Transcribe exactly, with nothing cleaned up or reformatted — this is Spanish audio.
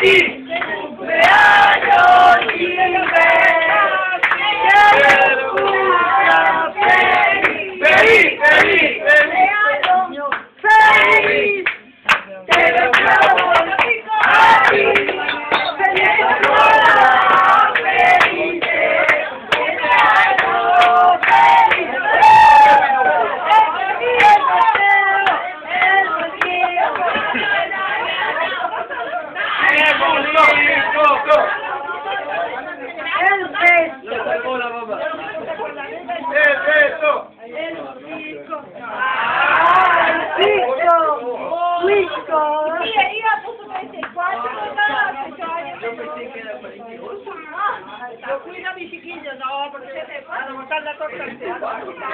ti! Cumpleaños, Gilbert! ¡Que cumpla feliz! ¡Feliz, feliz, feliz! ¡Feliz! ¡Te deseamos a ti! ¡Feliz Navidad! ¡Feliz! Cuidado, mi chiquillo, no, porque se te pasa, no está la torta.